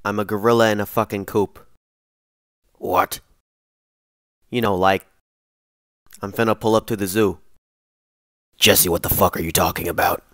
I'm a gorilla in a fucking coop. What? You know, like, I'm finna pull up to the zoo. Jesse, what the fuck are you talking about?